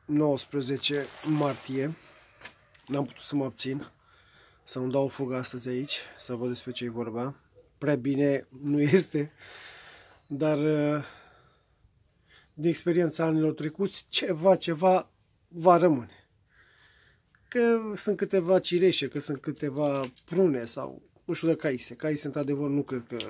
19 martie. N-am putut să mă abțin să nu dau o fugă astăzi aici, să văd despre ce e vorba. Prea bine nu este, dar din experiența anilor trecuți, ceva va rămâne. Că sunt câteva cireșe, că sunt câteva prune sau nu știu de caise. Caise, într-adevăr, nu cred că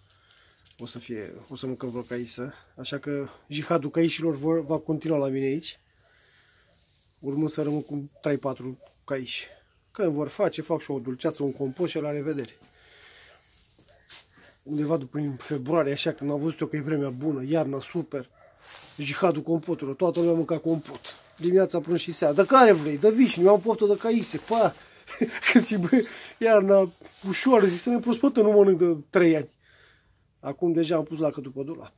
o să mâncăm vreo caisă. Așa că jihadul caișilor va continua la mine aici. Urmând să rămân cu 3-4 caiși. Când vor face, fac și o dulceață, un compost și la revedere. Undeva după februarie, așa, când am văzut eu că e vremea bună, iarna super, jihadul compoturilor, toată lumea mânca compot. Dimineața, prânz și seara. De care vrei? De vișini, eu am poftă de caise. Pa! Când ți bă, iarna ușoară, zic să ne prospătă, nu mănânc de 3 ani. Acum deja am pus lacătul pe dulap.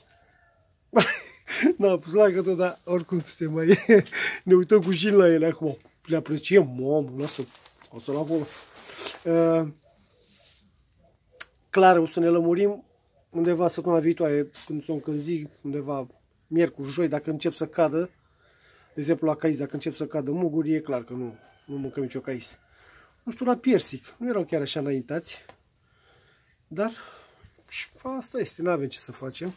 N-am pus lacătul, dar oricum mai... ne uităm cu jin la ele acum. Le apreciem, mamă, lasă, o să-l acolo. Clar, o să ne lămurim undeva săptămâna viitoare, când s-o încălzi, undeva miercuri, joi, dacă încep să cadă, de exemplu la cais, dacă încep să cadă muguri, e clar că nu mâncăm nicio cais. Nu știu, la piersic, nu erau chiar așa înaintați, dar și asta este, nu avem ce să facem.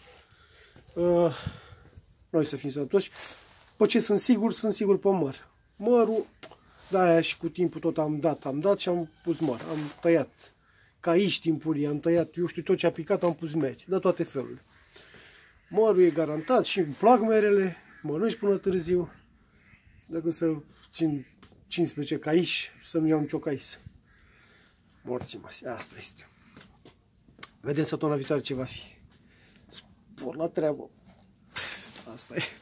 Noi să fim sănătoși. Pe ce sunt sigur pe măr. Mărul, de-aia și cu timpul tot am dat și am pus măr. Am tăiat caiși timpurii, am tăiat, eu știu, tot ce a picat am pus meri, de toate felurile. Mărul e garantat și îmi plac merele, mănânci până târziu, decât să țin 15 caiși și să-mi iau nicio caisă. Morți-mă, asta este. Vedem săptămâna viitoare ce va fi. Spor la treabă. Asta e.